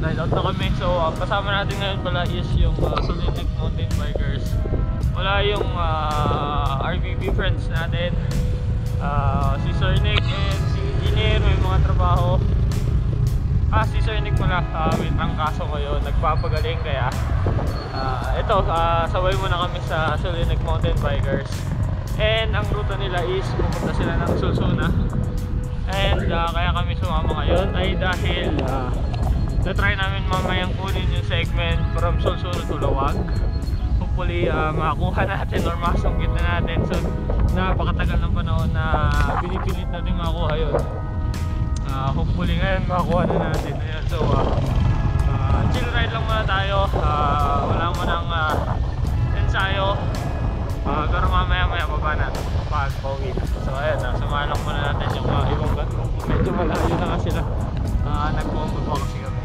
ride out na kami. So kasama natin ngayon pala is yung Solinik Mountain Bikers. Wala yung RVB friends natin, si Sir Nick and si Engineer, may mga trabaho. Si Sir Nick pala may trangkaso ngayon, nagpapagaling, kaya ito, sabay muna kami sa Solinik Mountain Bikers. And ang ruta nila is pupunta sila ng Sulsuna. And kaya kami sumama ngayon ay dahil na-try namin mamayang kunin yung segment from Sulsuna to Lawag. Hopefully makakuha natin or masungkit na natin. So napakatagal ng panahon na pinipilit natin makakuha yun. Hopefully ngayon makakuha na natin. Ayan, so chill ride lang muna tayo. Wala mo ng ensayo. Pero mamaya baba natin pag pauwi na. So ayan, samahan lang muna natin yung ibang gatong. Medyo malayo na nga sila. Nagpumababa kasi kami.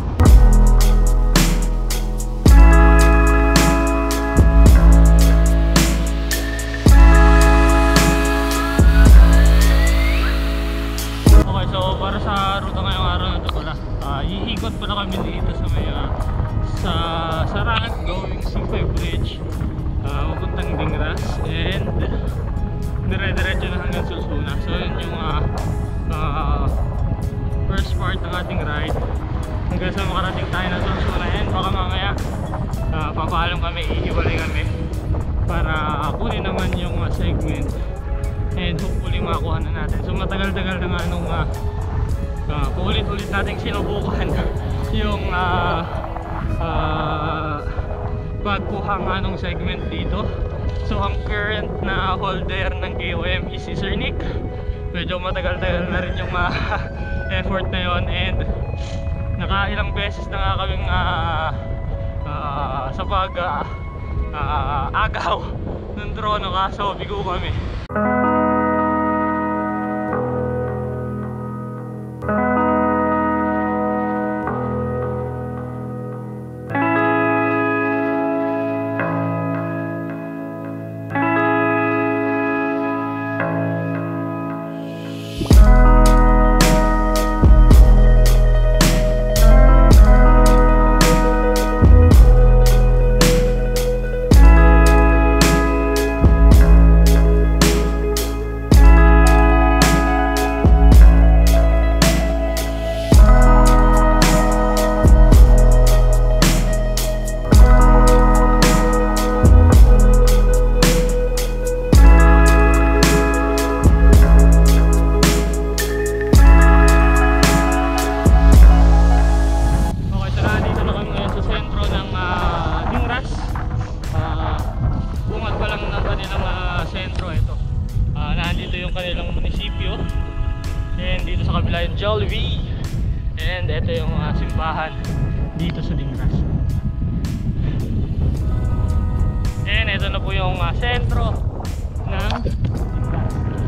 Okay, so para sa ruta ngayong araw na ito pala, iikot pala kami dito sa may sa Sarang going C5 Bridge, papuntang Dingras, and dire-diretso na hanggang Sulsuna. So yun yung first part ng ating ride hanggang sa makarating tayo ng Sulsuna. And baka mamaya papaalam kami, ihiwalay kami para kunin naman yung segment and hopefully makakuha na natin. So matagal-tagal na nga nung paulit-ulit nating sinubukan yung pagkuha nga nung segment dito. So ang current na holder ng KOM is si Sir Nick. Medyo matagal-tagal na rin yung effort na yon, and nakailang beses na nga kaming sa pag agaw ng drone, kaso bigo kami. Nandito yung kanilang munisipyo, and dito sa kabila yung Jollibee, and ito yung simbahan dito sa Dingras. And ito na po yung sentro ng Dingras.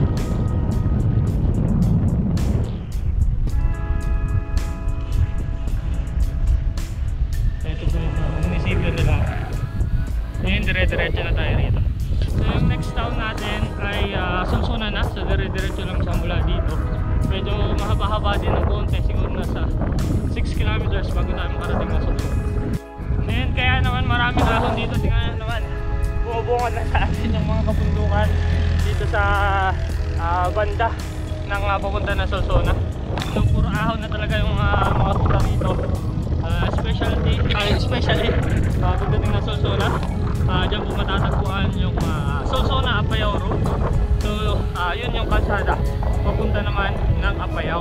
Ito po yung munisipyo nila, and dire-diretso na tayo rito. So yung next town natin ay Sulsuna na, so dire-diretso lang sa mula dito. Medyo mahaba-haba din ng konti, siguro nasa 6 kilometers bago tayo makarating na Sulsuna. And kaya naman maraming ahon dito, tingnan naman, bumubungad na sa atin yung mga kabundukan dito sa banda ng papunta na Sulsuna. So puro ahon na talaga yung mga punta dito, especially pagdating na Sulsuna. Diyan po matatagpuan yung Sulsuna Apayao Road. So yun yung kalsada papunta naman ng Apayao.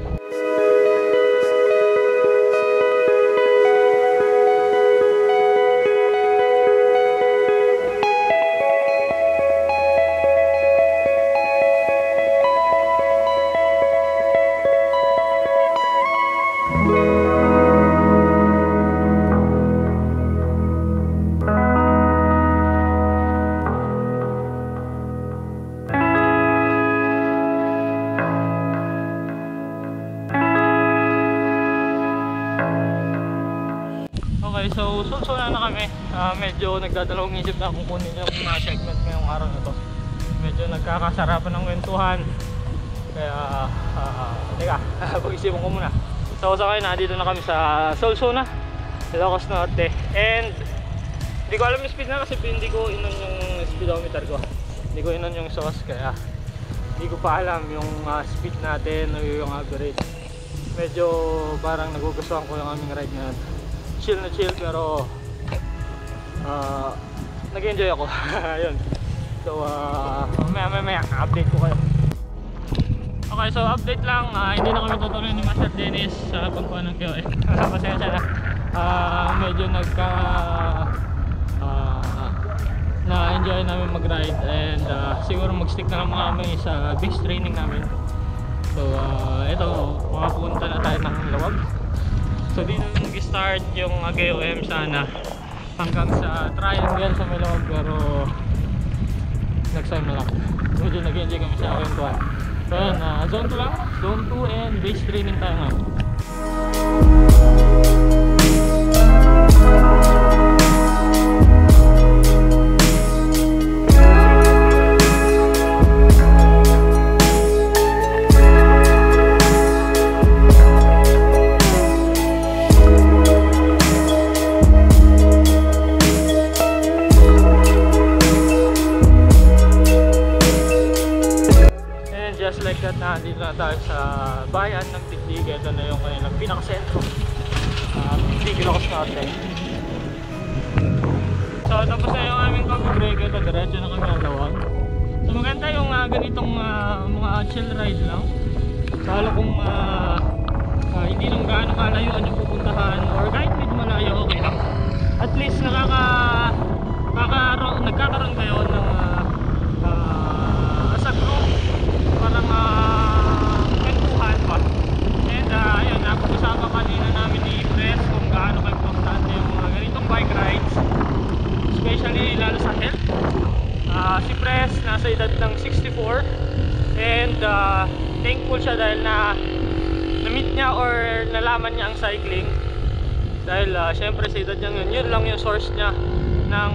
Okay, so Sulsuna na kami. Medyo nagdadalawang isip na kung kunin yung mga segment ngayong araw na to. Medyo nagkakasarapan ng kwentuhan. Kaya, teka, pag-isipan ko muna. So sa ngayon, nandito na kami sa Solsona, Ilocos Norte. And hindi ko alam yung speed na kasi hindi ko inon yung speedometer ko. Hindi ko inon yung sauce kaya hindi ko pa alam yung speed natin o yung average. Medyo parang nagugustuhan ko yung aming ride na chill pero nag-enjoy ako. Ayun. So maya update ko kayo. Okay, so update lang, hindi na kami tutuloy ni Master Dennis sa pagkuha ng QA. Pasensya na. Medyo na-enjoy namin mag-ride and siguro mag-stick na lang kami sa base training namin. So ito, makapunta na tayo ng Lawag. So dito nag-start yung KOM sana hanggang sa triangle sa Lawag, pero next time na lang. Medyo nag-enjoy kami sa kwentuhan. So yun, zone 2 lang, zone 2 and base training tayo nga. Just like that, nandito na tayo sa bayan ng Tiktik. Ito na yung kanilang pinakasentro, Tiktik, Ilocos Norte. So tapos na yung aming pag-break. Ito, diretso na kami ang Lawag. So maganda yung ganitong mga chill ride lang. Lalo kung hindi nang gaano kalayuan yung pupuntahan, or kahit medyo malayo, okay lang. At least nagkakaroon kayo ng sa group, parang kwentuhan pa. And ayun, napag-usapan kanina namin ni Press kung gaano ka-importante yung mga ganitong bike rides, especially lalo sa health. Si Press nasa edad ng 64 and thankful siya dahil na-meet niya or nalaman niya ang cycling. Dahil syempre sa edad niya yun lang yung source niya ng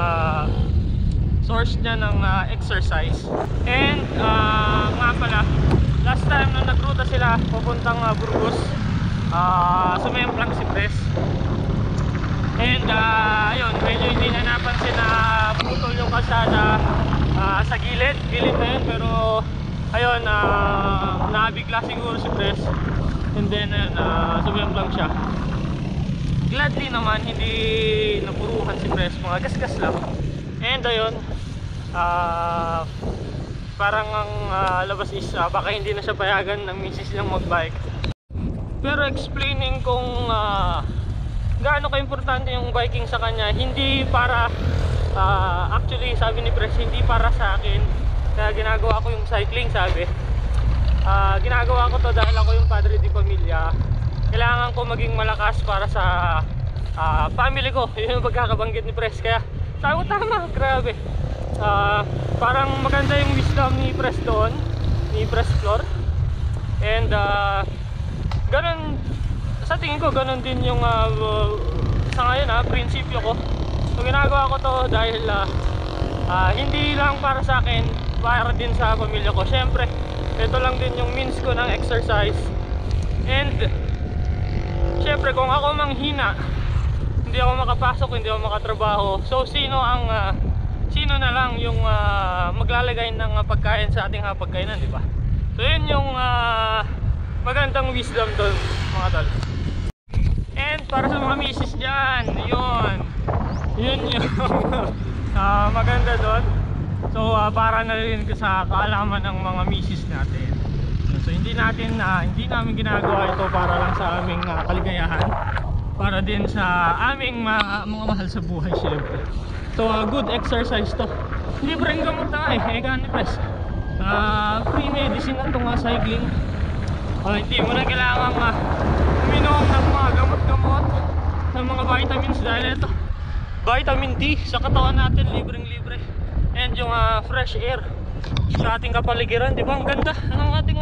exercise. And nga pala, last time na nagruta sila papuntang Burgos, sumemplang si Press. And ayun, medyo hindi na napansin na putol yung kalsada sa gilid na yun, pero ayun, nabigla siguro si Press. And then ayun, sumemplang siya. Gladly naman, hindi napuruhan si Press, mga gasgas lang. And ayun, parang ang labas is baka hindi na siya payagan ng misis niyang magbike. Pero explaining kung gaano ka-importante yung biking sa kanya, hindi para actually sabi ni Press, hindi para sa akin kaya ginagawa ko yung cycling. Sabi, ginagawa ko to dahil ako yung padre di pamilya. Kailangan ko maging malakas para sa family ko. Yun yung pagkakabanggit ni Press. Kaya sabi ko, tama, grabe. Parang maganda yung wisdom ni Press doon, ni Press Floor. And ganun, sa tingin ko ganun din yung sa ngayon prinsipyo ko. So ginagawa ko to dahil hindi lang para sa akin, para din sa pamilya ko. Syempre ito lang din yung means ko ng exercise. And syempre kung ako manghina, hindi ako makapasok, hindi ako makatrabaho, so sino na lang yung maglalagay ng pagkain sa ating hapagkainan, di ba? So yun yung magandang wisdom doon, mga tol. And para sa mga misis dyan, yun yung maganda doon. So para na rin sa kaalaman ng mga misis natin. So hindi namin ginagawa ito para lang sa aming kaligayahan, para din sa aming mga mahal sa buhay, syempre. So good exercise to. Hindi pa rin gamot na ni Press. Free medicine na itong cycling. Hindi mo na kailangan uminom ng mga gamot-gamot, ng mga vitamins, dahil ito vitamin D sa katawan natin, libreng-libre. And yung fresh air sa ating kapaligiran, di ba? Ang ganda ng ating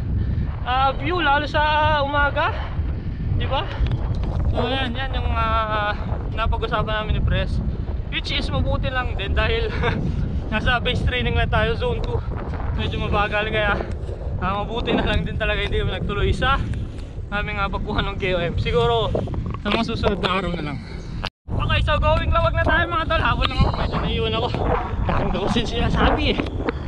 view, lalo sa umaga, di ba? So yan yung napag-usapan namin ni Press, which is mabuti lang din dahil nasa base training lang tayo, zone 2, medyo mabagal, kaya mabuti na lang din talaga hindi mo nagtuloy sa aming pagkuha ng KOM. Siguro sa mga susunod na araw na lang. Okay, so going lawag na tayo mga tol. Habol lang ako, medyo naiwan ako. Daming ko kasi sinasabi eh.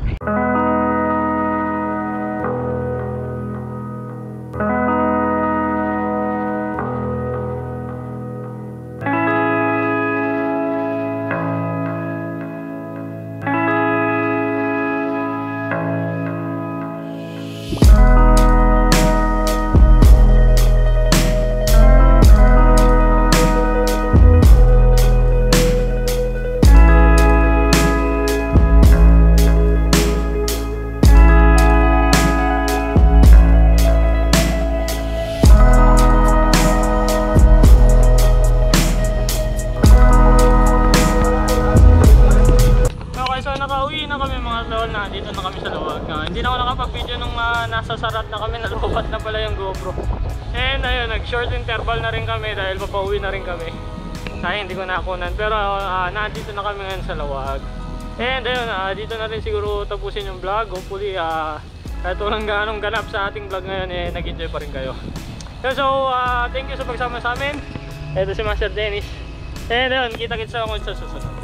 Dito na kami sa luwag. Hindi na ako nakapag-video nung nasa sarat na kami, nalubat na pala yung GoPro. And ayun, nag-short interval na rin kami dahil papauwi na rin kami. Sayang hindi ko nakunan, pero nandito na kami ngayon sa luwag. And ayun, dito na rin siguro tapusin yung vlog. Hopefully, kahit walang ganong ganap sa ating vlog ngayon, nag-enjoy pa rin kayo. So, thank you sa pagsama sa amin. Ito si Master Dennis. And ayun, kita-kits ako sa susunod.